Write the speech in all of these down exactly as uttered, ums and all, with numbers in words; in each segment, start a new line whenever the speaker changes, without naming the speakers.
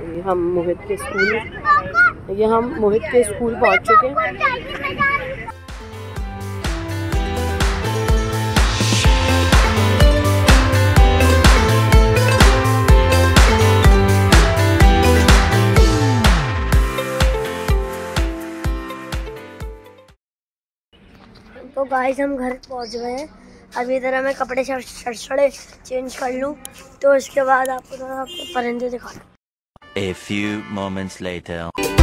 ये हम मोहित के स्कूल ये हम मोहित के स्कूल पहुंच चुके हैं।
तो गाइस हम घर पहुंच गए हैं। अभी इधर मैं कपड़े शड़शड़े चेंज कर लूँ तो इसके बाद आपको थोड़ा आपको परिंदे दिखा दूँ।
A few moments later.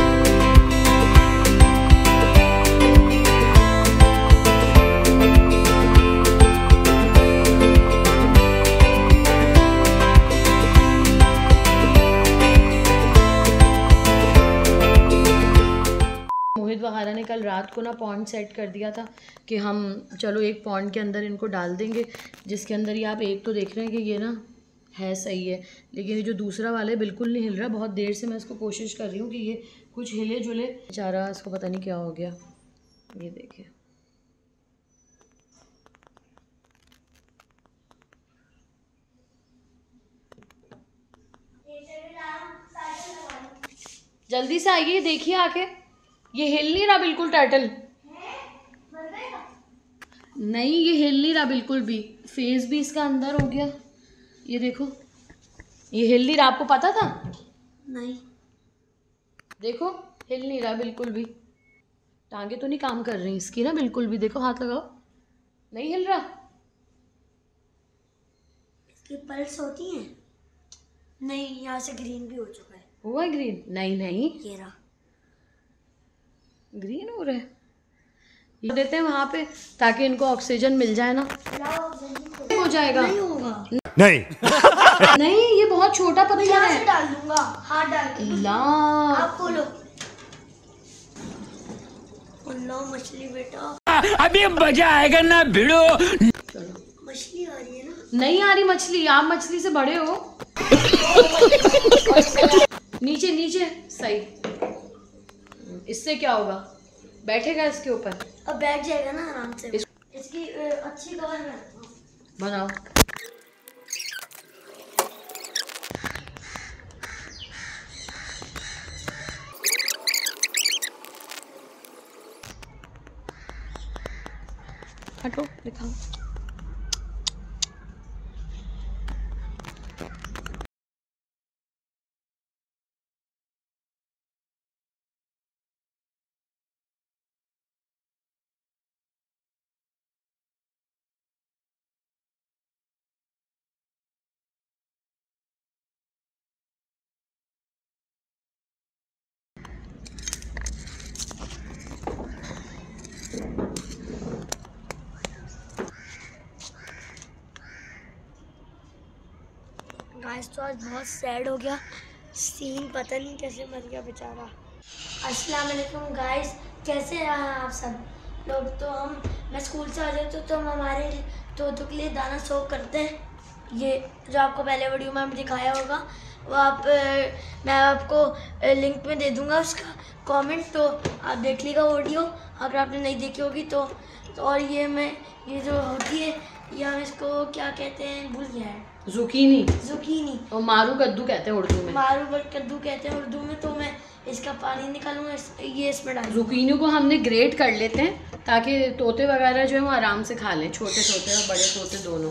मोहित वगैरह ने कल रात को ना पॉन्ड सेट कर दिया था कि हम चलो एक पॉन्ड के अंदर इनको डाल देंगे, जिसके अंदर ये आप एक तो देख रहे हैं कि ये ना है सही है, लेकिन ये जो दूसरा वाला है बिल्कुल नहीं हिल रहा। बहुत देर से मैं इसको कोशिश कर रही हूँ कि ये कुछ हिले जुले, बेचारा इसको पता नहीं क्या हो गया। ये देखिए जल्दी से आइए, देखिए आके ये हिल नहीं रहा बिल्कुल। टर्टल नहीं, ये हिल नहीं रहा बिल्कुल भी। फेस भी इसका अंदर हो गया, ये देखो ये हिल नहीं रहा। आपको पता था?
नहीं,
देखो हिल नहीं रहा बिल्कुल भी। टांगे तो नहीं काम कर रही इसकी ना बिल्कुल भी। देखो हाथ लगाओ, नहीं हिल रहा।
इसकी पल्स होती है? नहीं, यहाँ से ग्रीन भी हो चुका है।
हुआ ग्रीन? नहीं नहीं,
ये रहा
ग्रीन हो रहा है। ये देते हैं वहां पे ताकि इनको ऑक्सीजन मिल जाए ना। हो जाएगा?
नहीं होगा।
नहीं नहीं, ये बहुत छोटा पत्थर है।
डाल दूंगा, हाथ डाल के।
ला
आप खोलो। लो मछली बेटा,
अभी मजा आएगा ना भिड़ो।
मछली आ रही है ना?
नहीं आ रही मछली, आप मछली से बड़े हो। नीचे नीचे सही। इससे क्या होगा? बैठेगा इसके ऊपर?
अब बैठ जाएगा ना आराम से। इस... इसकी अच्छी कवर
बनाओ। हटो, दिखाओ।
गाइस तो आज बहुत सैड हो गया सीन, पता नहीं कैसे मर गया बेचारा। अस्सलाम वालेकुम गाइस, कैसे हैं आप सब लोग? तो हम मैं स्कूल से आ जाते तो हम हमारे तोतों के लिए दाना सोक करते हैं। ये जो आपको पहले वीडियो में हम दिखाया होगा वो आप मैं आपको लिंक में दे दूंगा उसका कमेंट, तो आप देख लीजिएगा वीडियो अगर आपने नहीं देखी होगी तो, तो और ये मैं ये जो होती है ये हम इसको क्या कहते हैं भूल गया है।
जुकीनी।
जुकीनी
और मारू कद्दू कहते हैं उर्दू में।
मारू कद्दू कहते हैं उर्दू में। तो मैं इसका पानी निकालूंगा, इस, ये इसमें डाल।
जुकीनी को हमने ग्रेट कर लेते हैं ताकि तोते वगैरह जो है वो आराम से खा लें, छोटे तोते और बड़े तोते दोनों।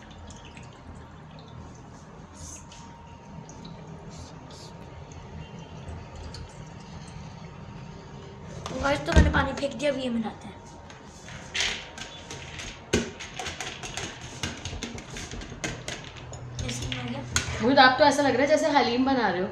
तो मैंने पानी फेंक दिया, अब ये मिलाते हैं।
मुझे तो आप तो ऐसा लग रहा है जैसे हलीम बना रहे हो।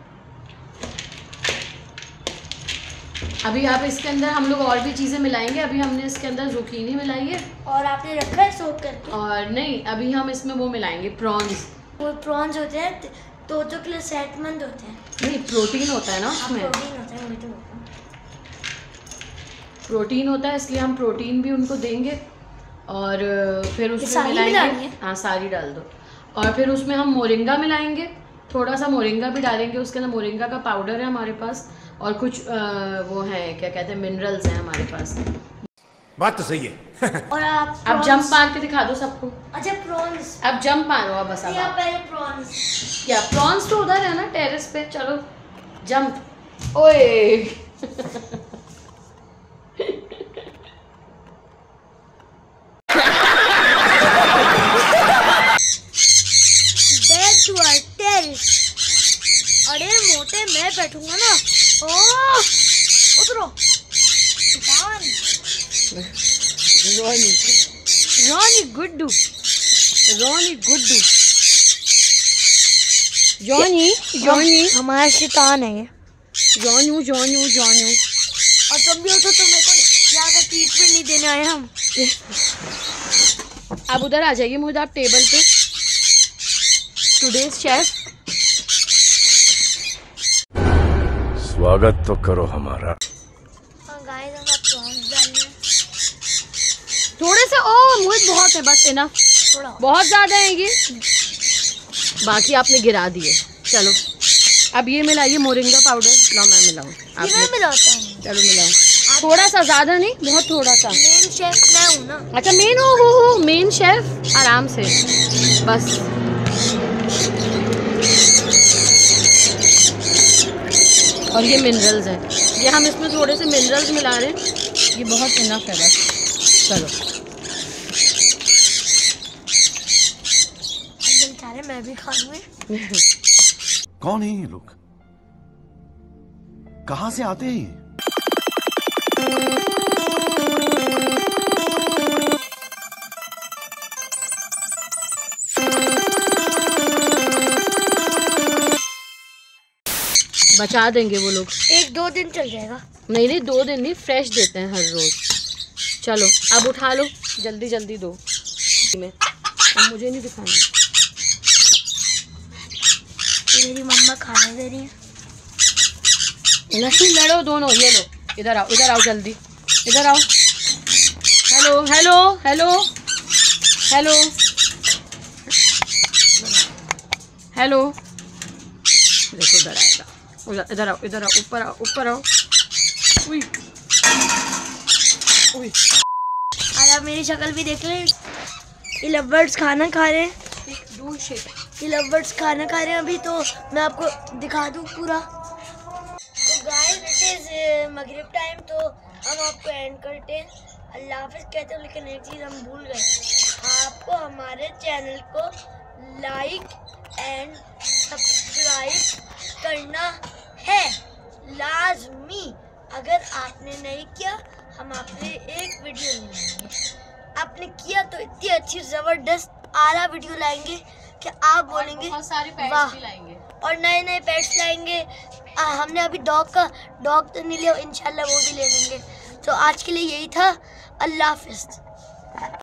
अभी आप इसके अंदर हम लोग और भी चीज़ें मिलाएंगे। अभी हमने इसके अंदर जुकीनी मिलाई है
और आपने रखा है सोक करके।
और नहीं, अभी हम इसमें वो मिलाएंगे प्रॉन्स।
वो प्रॉन्स होते हैं तोतों के लिए सेहतमंद होते हैं।
नहीं, प्रोटीन होता है ना उसमें।
प्रोटीन होता है, वही तो
प्रोटीन होता है, इसलिए हम प्रोटीन भी उनको देंगे। और फिर उसमें मिलाएंगे। हाँ सारी डाल दो। और फिर उसमें हम मोरिंगा मिलाएंगे, थोड़ा सा मोरिंगा भी डालेंगे उसके अंदर। मोरिंगा का पाउडर है हमारे पास और कुछ आ, वो है क्या कहते हैं मिनरल्स हैं हमारे पास।
बात तो सही है।
और आप
अब जंप मार के दिखा दो सबको।
अच्छा प्रॉन्स,
अब जंप मारो अब बस। अब
पहले प्रॉन्स।
क्या प्रॉन्स तो उधर है ना टेरेस पे। चलो जंप। ओए
बैक टू आवर टेरेस। अरे मोटे मैं बैठूंगा ना। ओह उतरो।
रोनी रोनी गुड्डू रोनी गुड्डू जॉनी जॉनी
हमारा शैतान है ये।
जॉनू जॉनू जॉनू।
और तुम भी हो तो मेरे को ज्यादा ट्रीटमेंट नहीं देने आए हम।
आप उधर आ जाइए मुझे, आप टेबल पे। Today's chef.
स्वागत तो करो हमारा।
हाँ गाइस हम आप प्रॉन्स डालने हैं।
थोड़े से ओ मुझे बहुत है, बस इनफ।
थोड़ा
बहुत ज़्यादा है ये, बाकी आपने गिरा दिए। चलो अब ये मिलाइए मोरिंगा पाउडर। ला मैं मिलाऊँ?
ये मैं मिलाता हूँ।
चलो मिलाओ, थोड़ा सा, ज़्यादा नहीं, बहुत थोड़ा सा।
मेन शेफ मैं हूँ ना।
अच्छा मेन हो हो हो मेन शेफ, आराम से बस। और ये मिनरल्स है, ये हम इसमें थोड़े से मिनरल्स मिला रहे हैं, ये बहुत इनफ है बस। चलो
बेचारे मैं भी खा लूँ।
कौन है ये लोग? कहाँ से आते हैं ये?
बचा देंगे वो लोग।
एक दो दिन चल जाएगा।
नहीं नहीं दो दिन नहीं, फ्रेश देते हैं हर रोज। चलो अब उठा लो, जल्दी जल्दी दो में। अब मुझे नहीं दिखाना।
मेरी मम्मा खाने दे रही है।
नहीं लड़ो दोनों, ये लो इधर आओ, इधर आओ जल्दी, इधर आओ। Hello hello hello hello hello. देखो इधर आएगा, उधर इधर आओ, इधर आओ, ऊपर आओ, ऊपर आओ। उई उई।
आज आप मेरी शक्ल भी देख लें। ये लवर्स खाना खा रहे हैं।
Do shit.
ये लवर्स खाना खा रहे हैं अभी, तो मैं आपको दिखा दूँ पूरा। तो गाइस इट इज मगरिब टाइम, तो हम आपको एंड करते हैं। अल्लाह हाफिज़ कहते हैं, लेकिन एक चीज़ हम भूल गए। आपको हमारे चैनल को लाइक एंड सब्सक्राइब करना है लाजमी। अगर आपने नहीं किया हम आपसे एक वीडियो नहीं लाएंगे। आपने किया तो इतनी अच्छी ज़बरदस्त आला वीडियो लाएंगे कि आप बोलेंगे
बहुत सारे
वाह।
पैट्स भी लाएंगे
और नए नए पेट्स लाएंगे। आ, हमने अभी डॉग का डॉग तो नहीं लिया, इंशाल्लाह वो भी ले लेंगे। तो आज के लिए यही था। अल्लाह हाफिज़।